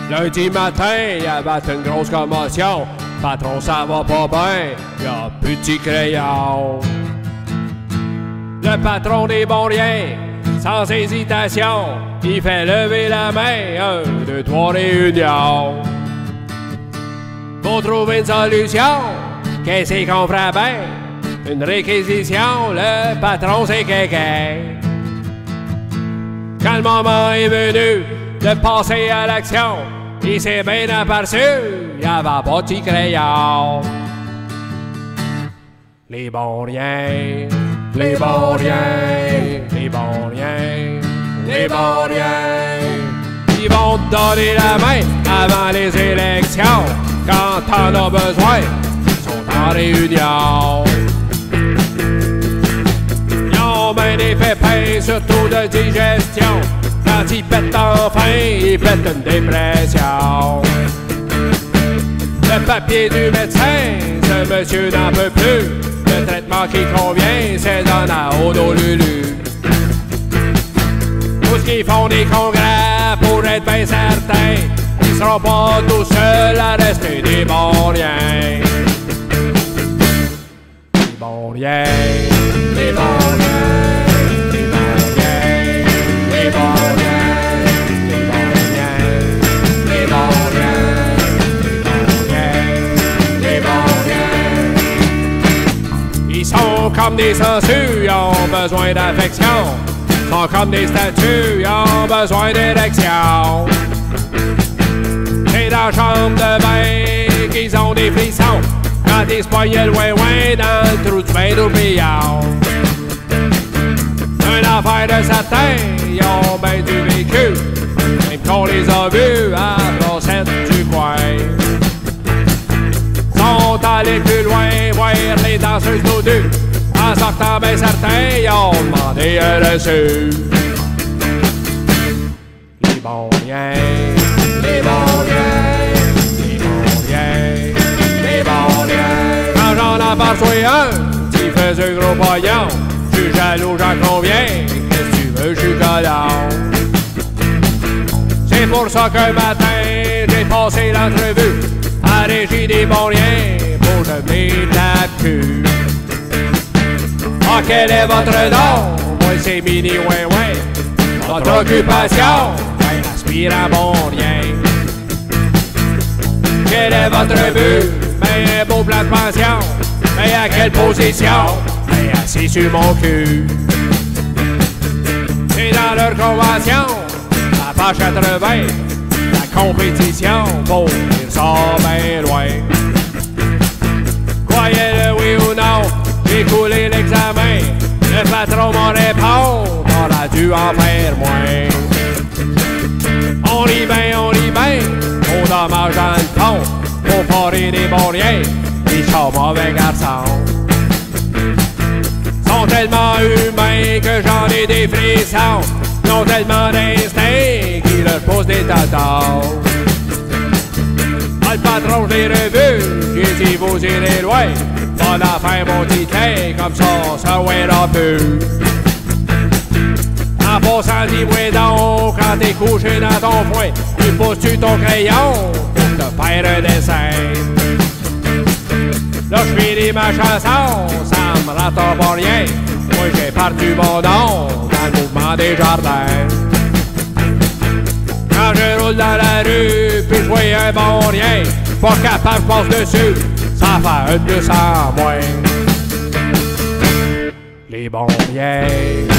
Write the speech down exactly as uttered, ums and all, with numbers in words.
Lundi matin, y avait une grosse commotion. Patron, ça va pas bien, y'a plus de petits crayons. Le patron des bons riens, sans hésitation, il fait lever la main, un, deux, trois réunions. Pour trouver une solution, qu'est-ce qu'on ferait bien? Une réquisition, le patron c'est quelqu'un. Quand le moment est venu de passer à l'action, il s'est bien aperçu, il y avait pas de petit crayon. Les bons riens, les bons riens, les bons riens, les bons riens, ils vont te donner la main avant les élections. Quand t'en as besoin, ils sont en réunion. Ils ont bien des pépins, surtout de digestion. Quand ils pètent enfin, ils pètent une dépression. Le papier du médecin, ce monsieur n'en peut plus. Le traitement qui convient, c'est donner à Honolulu. Tous qui font des congrès pour être bien certains, ils seront pas tout seuls à rester des bons riens. Les bons riens, les bons riens, les bons riens, les bons riens, les bons riens, les bons riens. Ils sont comme des sangsues, ils ont besoin d'affection. Ils sont comme des statues, ils ont besoin d'érection. C'est dans la chambre de bain qu'ils ont des frissons quand ils se poignaient loin loin dans le trou du bain d'oublion. Une affaire de satin, ils ont bien du vécu, même qu'on les a vus à la brossette du coin. Sont allés plus loin voir les danseuses nos deux. En sortant bien certains, ils ont demandé un reçu. Les bons riens, les bons riens, les bons riens, les bons riens. Quand j'en aperçois un qui faisait un gros pognon, j'suis jaloux, j'en conviens, qu'est-ce que tu veux, j'suis collant. C'est pour ça qu'un matin, j'ai passé l'entrevue à Régie des bons riens pour devenir la cul. Ah, quel est votre nom? Moi, c'est Mini Ouin Ouin. Votre occupation? Ben, aspirant bon rien. Quel est votre but? Ben, un beau plan de pension. Ben, à quelle position? Ben, assis sur mon cul. C'est dans leur convention, à page quatre-vingts, la compétition pour ils sont bien loin. Croyez-le oui ou non, j'ai coulé l'examen. Le patron m'en répond, on a dû en faire moins. On rit bien, on rit bien, on dommage dans le fond. Faut parer des bons riens, ils sont mauvais garçons. Sont tellement humains que j'en ai des frissons. Ils ont tellement d'instinct qu'ils leur posent des tatons. Ah, le patron, je l'ai revu, j'ai dit vous irez loin. On a fait mon ticket, comme ça on se verra peu. En passant, dis-moi donc, quand t'es couché dans ton foin, tu poses-tu ton crayon pour te faire un dessin? Là, je finis ma chanson, ça me rend pas rien. Moi, j'ai parti mon nom dans le mouvement des jardins. Quand je roule dans la rue, puis je vois un bon rien, pas capable, je passe dessus. Ça fait un deux cents moins. Les bons riens.